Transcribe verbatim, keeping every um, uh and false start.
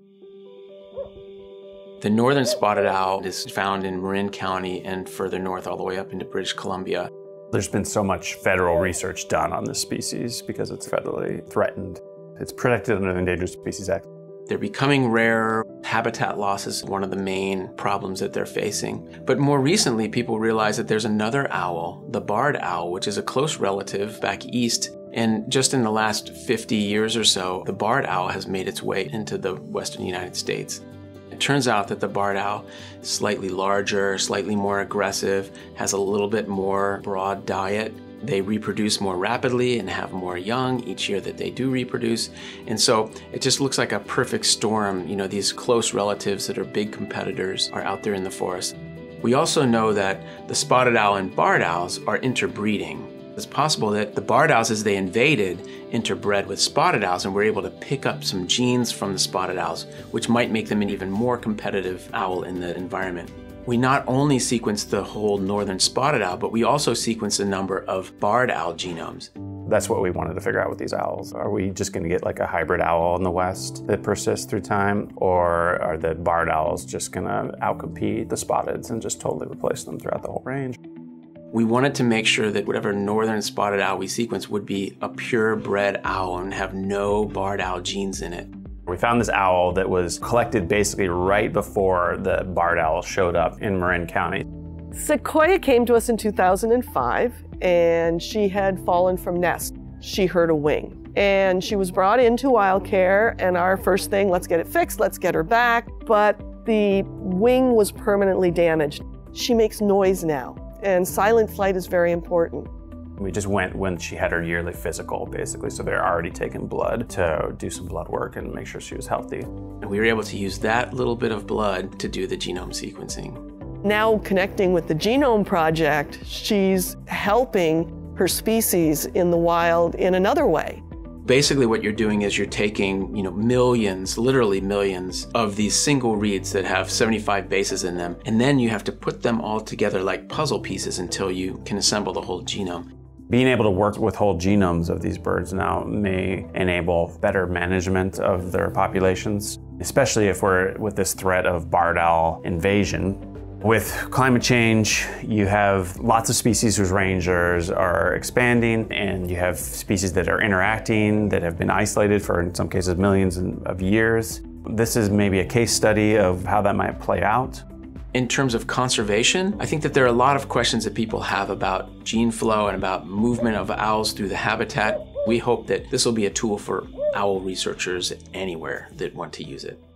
The northern spotted owl is found in Marin County and further north all the way up into British Columbia. There's been so much federal research done on this species because it's federally threatened. It's protected under the Endangered Species Act. They're becoming rarer. Habitat loss is one of the main problems that they're facing. But more recently, people realize that there's another owl, the barred owl, which is a close relative back east. And just in the last fifty years or so, the barred owl has made its way into the western United States. It turns out that the barred owl is slightly larger, slightly more aggressive, has a little bit more broad diet. They reproduce more rapidly and have more young each year that they do reproduce. And so it just looks like a perfect storm. You know, these close relatives that are big competitors are out there in the forest. We also know that the spotted owl and barred owls are interbreeding. It's possible that the barred owls, as they invaded, interbred with spotted owls and were able to pick up some genes from the spotted owls, which might make them an even more competitive owl in the environment. We not only sequenced the whole northern spotted owl, but we also sequenced a number of barred owl genomes. That's what we wanted to figure out with these owls. Are we just going to get like a hybrid owl in the West that persists through time? Or are the barred owls just going to outcompete the spotteds and just totally replace them throughout the whole range? We wanted to make sure that whatever northern spotted owl we sequenced would be a purebred owl and have no barred owl genes in it. We found this owl that was collected basically right before the barred owl showed up in Marin County. Sequoia came to us in two thousand five, and she had fallen from nest. She hurt a wing, and she was brought into wild care, and our first thing, let's get it fixed, let's get her back, but the wing was permanently damaged. She makes noise now, and silent flight is very important. We just went when she had her yearly physical, basically, so they're already taking blood to do some blood work and make sure she was healthy. And we were able to use that little bit of blood to do the genome sequencing. Now connecting with the Genome Project, she's helping her species in the wild in another way. Basically what you're doing is you're taking, you know, millions, literally millions of these single reads that have seventy-five bases in them, and then you have to put them all together like puzzle pieces until you can assemble the whole genome. Being able to work with whole genomes of these birds now may enable better management of their populations, especially if we're with this threat of barred owl invasion. With climate change, you have lots of species whose ranges are expanding, and you have species that are interacting, that have been isolated for, in some cases, millions of years. This is maybe a case study of how that might play out. In terms of conservation, I think that there are a lot of questions that people have about gene flow and about movement of owls through the habitat. We hope that this will be a tool for owl researchers anywhere that want to use it.